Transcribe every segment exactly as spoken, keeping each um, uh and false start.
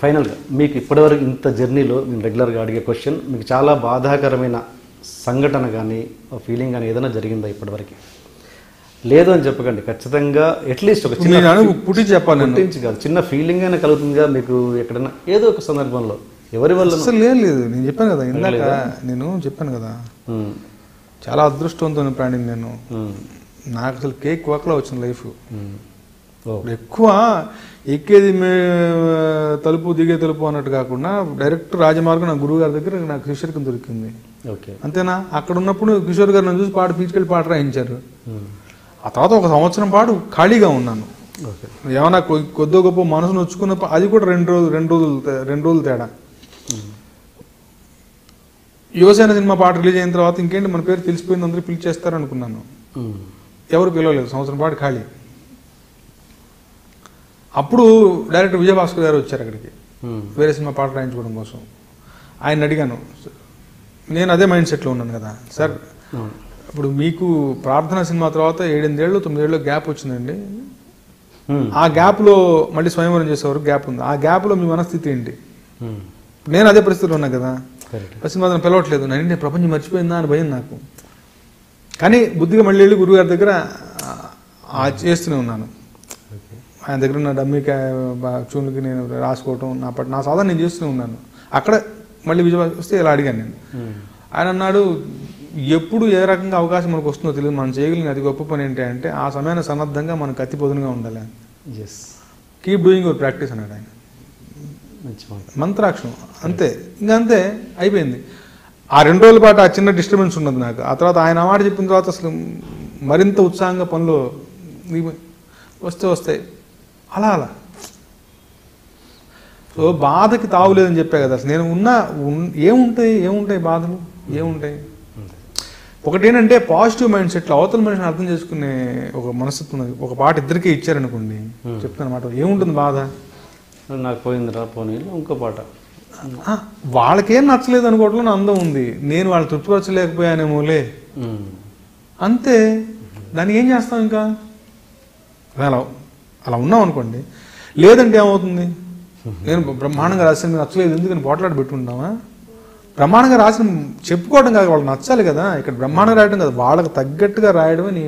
ఫైనల్గా మీకు ఇప్పటివరకు ఇంత జర్నీలో నేను రెగ్యులర్గా అడిగే క్వశ్చన్, మీకు చాలా బాధాకరమైన సంఘటన కానీ ఫీలింగ్ కానీ ఏదైనా జరిగిందా ఇప్పటివరకు? లేదు అని చెప్పకండి, ఖచ్చితంగా అట్లీస్ట్ ఒక చిన్న పుట్టి చెప్పాలి, పుట్టించి కాదు, చిన్న ఫీలింగ్ అయినా కలుగుతుందిగా మీకు ఎక్కడైనా ఏదో ఒక సందర్భంలో. ఎవరి వల్ల? అసలు లేదు లేదు నేను చెప్పాను కదా ఇందాక, నేను చెప్పాను కదా చాలా అదృష్టవంతమైన ప్రాణిని నేను. నాకు అసలు కేక్ వాక్లా వచ్చింది లైఫ్. ఎక్కువ ఎక్కేది మే తలుపు దిగే తలుపు అన్నట్టు కాకుండా డైరెక్ట్ రాజమార్గం నా గురువు గారి దగ్గర నాకు శిష్యరికం దొరికింది. అంతేనా? అక్కడ ఉన్నప్పుడు కిషోర్ గారు నన్ను చూసి పాట పీచుకెళ్ళి పాట రాయించారు. ఆ తర్వాత ఒక సంవత్సరం పాటు ఖాళీగా ఉన్నాను. ఏమన్నా కొద్దో గొప్ప మనసు నొచ్చుకున్న అది కూడా రెండు రోజులు రెండు రోజులు రెండు రోజులు తేడా. యువసేన సినిమా పాట రిలీజ్ అయిన తర్వాత ఇంకేంటి మన పేరు తెలిసిపోయింది, అందరూ పిలిచేస్తారు అనుకున్నాను. ఎవరు పిలవలేదు, సంవత్సరం పాటు ఖాళీ. అప్పుడు డైరెక్టర్ విజయభాస్కర్ గారు వచ్చారు అక్కడికి వేరే సినిమా పాట రాయించుకోవడం కోసం. ఆయన అడిగాను, నేను అదే మైండ్ సెట్లో ఉన్నాను కదా సార్, ఇప్పుడు మీకు ప్రార్థన సినిమా తర్వాత ఏడెనిమిదేళ్ళు తొమ్మిదేళ్ళు గ్యాప్ వచ్చిందండి, ఆ గ్యాప్లో మళ్ళీ స్వయంవరం చేసేవారు గ్యాప్ ఉంది, ఆ గ్యాప్లో మీ మనస్థితి ఏంటి? నేను అదే పరిస్థితిలో ఉన్నా కదా, సినిమా పిలవట్లేదు, నేను ప్రపంచం మర్చిపోయిందా అని భయం నాకు. కానీ బుద్ధిగా మళ్ళీ వెళ్ళి గురువుగారి దగ్గర చేస్తూనే ఉన్నాను. ఆయన దగ్గర నా డమ్మీ చూనుకి నేను రాసుకోవటం, నా పట్ల నా సాధన నేను చేస్తూనే ఉన్నాను. అక్కడ మళ్ళీ విజయ వస్తే ఇలా అడిగాను నేను. ఆయన అన్నాడు, ఎప్పుడు ఏ రకంగా అవకాశం మనకు వస్తుందో తెలియదు, మనం చేయగలిగిన అతి గొప్ప పని ఏంటి అంటే ఆ సమయాన్ని సన్నద్ధంగా మనకు అతి పొదునుగా ఉండాలి. Yes, keep doing your practice అన్నాడు ఆయన. మంత్రాక్షరం అంతే, ఇంకా అంతే అయిపోయింది. ఆ రెండు రోజుల పాటు ఆ చిన్న డిస్టర్బెన్స్ ఉన్నది నాకు. ఆ తర్వాత ఆయన మాట చెప్పిన తర్వాత అసలు మరింత ఉత్సాహంగా పనులు వస్తే వస్తాయి అలా అలా. సో బాధకి తావులేదని చెప్పా కదా. అసలు నేను ఉన్నా ఏముంటాయి ఏముంటాయి బాధలు ఏముంటాయి? ఒకటి ఏంటంటే పాజిటివ్ మైండ్ సెట్లో అవతల మనిషిని అర్థం చేసుకునే ఒక మనస్తత్వం ఉన్నది. ఒక పాట ఇద్దరికీ ఇచ్చారనుకోండి, చెప్తాను మాట, ఏముంటుంది బాధ? నాకు పోయిందిరా పోనీ ఇంకో పాట. వాళ్ళకేం నచ్చలేదు అనుకోవడంలో నా అందం ఉంది, నేను వాళ్ళు తృప్తిపరచలేకపోయానేమోలే అంతే. దాన్ని ఏం చేస్తాం ఇంకా? అలా అలా ఉన్నాం అనుకోండి. లేదంటే ఏమవుతుంది? నేను బ్రహ్మాండంగా రాసిన మీరు నచ్చలేదు ఎందుకని పోట్లాడి పెట్టుకుంటామా? బ్రహ్మాండంగా రాసిన చెప్పుకోవడం కాదు, వాళ్ళకి నచ్చాలి కదా. ఇక్కడ బ్రహ్మాండంగా రాయడం కదా, వాళ్ళకి తగ్గట్టుగా రాయడమే నీ.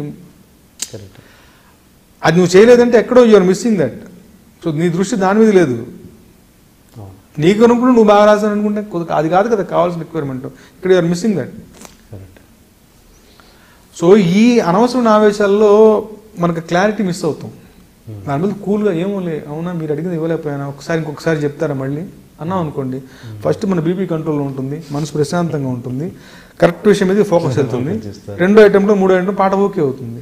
అది నువ్వు చేయలేదంటే ఎక్కడో యూఆర్ మిస్సింగ్ దట్. సో నీ దృష్టి దాని మీద లేదు. నీకు అనుకుంటే నువ్వు బాగా రాశాను అనుకుంటే అది కాదు కదా కావాల్సిన రిక్వైర్మెంట్. ఇక్కడ యూఆర్ మిస్సింగ్ దట్. సో ఈ అనవసరమైన ఆవేశాల్లో మనకు క్లారిటీ మిస్ అవుతాం. దాని మీద కూల్గా ఏమో లే, అవునా మీరు అడిగింది ఇవ్వలేకపోయానా, ఒకసారి ఇంకొకసారి చెప్తారా మళ్ళీ అన్నాం అనుకోండి, ఫస్ట్ మన బీపీ కంట్రోల్లో ఉంటుంది, మనసు ప్రశాంతంగా ఉంటుంది, కరెక్ట్ విషయం మీద ఫోకస్ అవుతుంది. రెండో ఐటెంలో మూడో ఐటెం పాట ఓకే అవుతుంది.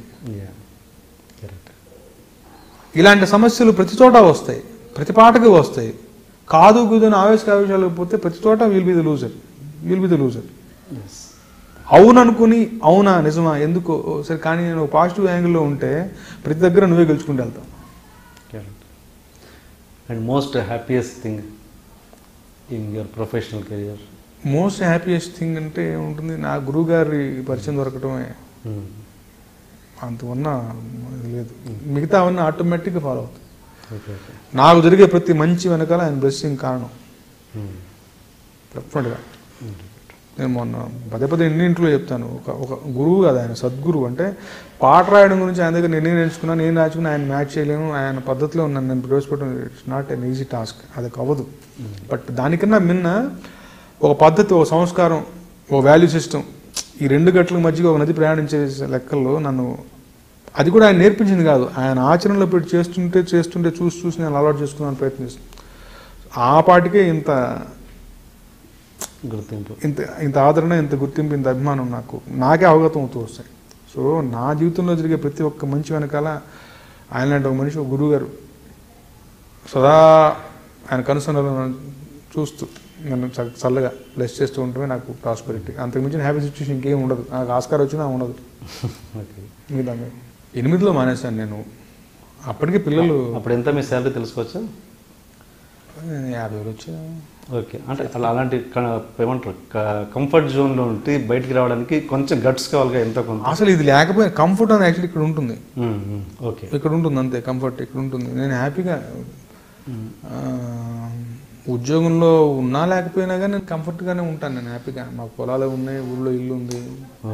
ఇలాంటి సమస్యలు ప్రతి చోట వస్తాయి, ప్రతి పాటకి వస్తాయి. కాదు కూదని ఆవేశ ఆవేశాలు పోతే ప్రతి చోట will be the loser, will be the loser. అవును అనుకుని అవునా నిజమా ఎందుకో సరే, కానీ నేను పాజిటివ్ యాంగిల్లో ఉంటే ప్రతి దగ్గర నువ్వే గెలుచుకుంటూ వెళ్తావు. And most happiest thing in your professional career? Most happiest thing అంటే ఏముంటుంది, నా గురువు గారి పరిచయం దొరకటమే. అంతకన్నా లేదు, మిగతా అవన్నీ ఆటోమేటిక్గా ఫాలో అవుతాయి. నాకు జరిగే ప్రతి మంచి వెనకాల ఆయన బ్లెస్సింగ్ కారణం డెఫినెట్గా. నేను మొన్న పదే పదే ఎన్నింట్లో చెప్తాను, ఒక ఒక గురువు కదా ఆయన, సద్గురువు. అంటే పాట రాయడం గురించి ఆయన దగ్గర నేను నేర్చుకున్నా, నేను రాసుకున్నా, ఆయన మ్యాచ్ చేయలేను, ఆయన పద్ధతిలో ఉన్నాను నేను ప్రవేశపెట్టడం. It's not an easy task, అది అవ్వదు. బట్ దానికన్నా మిన్న ఒక పద్ధతి, ఒక సంస్కారం, ఒక వాల్యూ సిస్టమ్, ఈ రెండు గట్ల మధ్యగా ఒక నది ప్రయాణించే లెక్కల్లో నన్ను అది కూడా ఆయన నేర్పించింది కాదు, ఆయన ఆచరణలో పెట్టి చేస్తుంటే చేస్తుంటే చూసి చూసి నేను అలవాటు చేసుకున్నాను ప్రయత్నిస్తాను. ఆ పాటికే ఇంత గుర్తింపు, ఇంత ఇంత ఆదరణ, ఇంత గుర్తింపు, ఇంత అభిమానం నాకు నాకే అవగతం అవుతూ వస్తాయి. సో నా జీవితంలో జరిగే ప్రతి ఒక్క మంచి వెనకాల ఆయన లాంటి ఒక మనిషి, ఒక గురువు గారు సదా ఆయన కనుసన్నలో చూస్తూ నన్ను చల్లగా బ్లెస్ చేస్తూ ఉండటమే నాకు ప్రాస్పరిటీ. అంతకు మించిన హ్యాపీ సిచ్యువేషన్ ఇంకేం ఉండదు. నాకు ఆస్కారం వచ్చినా ఉండదు. మిగతా ఎనిమిదిలో మానేశాను నేను. అప్పటికే పిల్లలు. అప్పుడు ఎంత మీ శాలరీ తెలుసుకోవచ్చా? యాభై వేలు వచ్చా. ఓకే, అంటే అలా అలాంటి ఏమంటారు కంఫర్ట్ జోన్లో ఉంటే బయటికి రావడానికి కొంచెం గట్స్ కావాలిగా ఎంతో కొంత. అసలు ఇది లేకపోయినా కంఫర్ట్ అని యాక్చువల్లీ ఇక్కడ ఉంటుంది. ఓకే, ఇక్కడ ఉంటుంది అంతే, కంఫర్ట్ ఇక్కడ ఉంటుంది. నేను హ్యాపీగా ఉద్యోగంలో ఉన్నా లేకపోయినా కానీ నేను కంఫర్ట్గానే ఉంటాను, నేను హ్యాపీగా. మాకు పొలాలు ఉన్నాయి, ఊళ్ళో ఇల్లు ఉంది,